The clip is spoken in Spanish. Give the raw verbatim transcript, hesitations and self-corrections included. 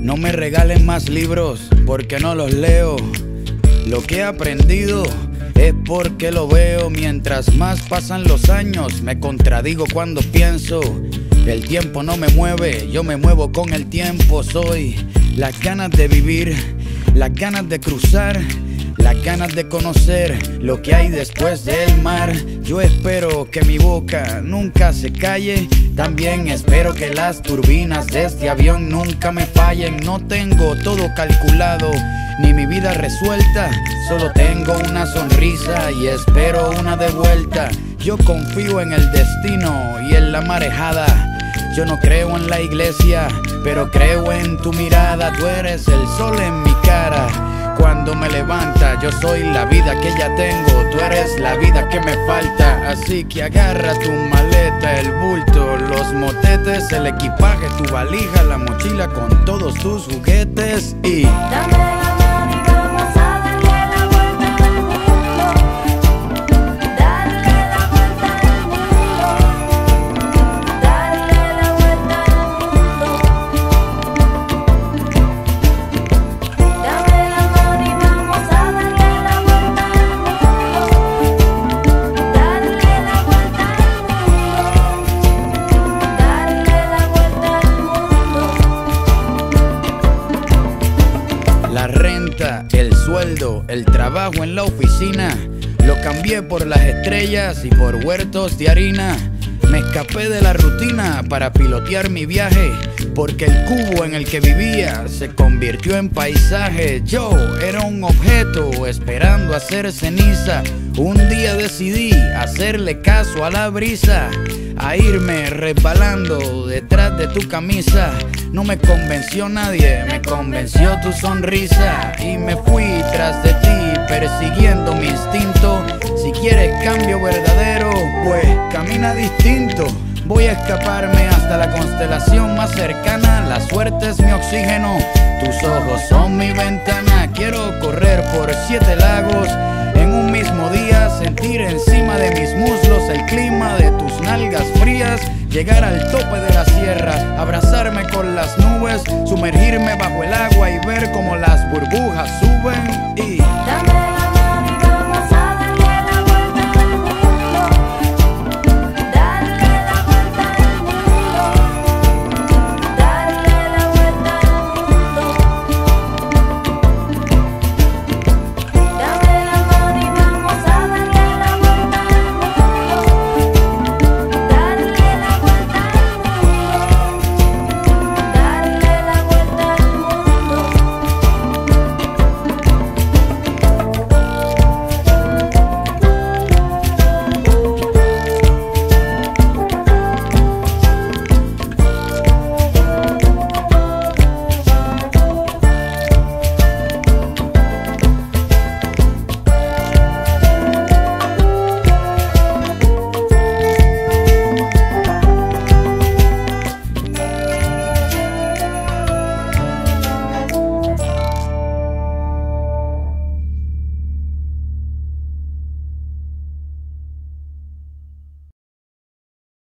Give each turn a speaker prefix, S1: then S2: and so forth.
S1: No me regalen más libros porque no los leo. Lo que he aprendido es porque lo veo. Mientras más pasan los años, me contradigo cuando pienso. El tiempo no me mueve, yo me muevo con el tiempo. Soy las ganas de vivir, las ganas de cruzar, las ganas de conocer lo que hay después del mar. Yo espero que mi boca nunca se calle. También espero que las turbinas de este avión nunca me fallen. No tengo todo calculado, ni mi vida resuelta. Solo tengo una sonrisa y espero una de vuelta. Yo confío en el destino y en la marejada. Yo no creo en la iglesia, pero creo en tu mirada. Tú eres el sol en mi cara cuando me levanta. Yo soy la vida que ya tengo, tú eres la vida que me falta. Así que agarra tu maleta, el bulto, los motetes, el equipaje, tu valija, la mochila con todos tus juguetes y
S2: dame la mano y vamos a darle la vuelta al mundo. Darle la vuelta al mundo. Darle la vuelta al mundo. Dame la mano y vamos a darle la vuelta al mundo. Darle la vuelta al mundo. Darle la vuelta al mundo.
S1: la renta, el sueldo, el trabajo en la oficina, lo cambié por las estrellas y por huertos de harina. Me escapé de la rutina para pilotear mi viaje, porque el cubo en el que vivía se convirtió en paisaje. Yo era un objeto esperando hacer ceniza. Un día decidí hacerle caso a la brisa, a irme resbalando detrás de tu camisa. No me convenció nadie, me convenció tu sonrisa. Y me fui tras de ti, persiguiendo mi instinto. Si quieres cambio verdadero, pues camina distinto. Voy a escaparme hasta la constelación más cercana. La suerte es mi oxígeno, tus ojos son mi ventana. Quiero correr por siete lagos en un mismo día, sentir encima de mis muslos el clima de tus nalgas frías, llegar al tope de la sierra, abrazarme con las nubes, sumergirme bajo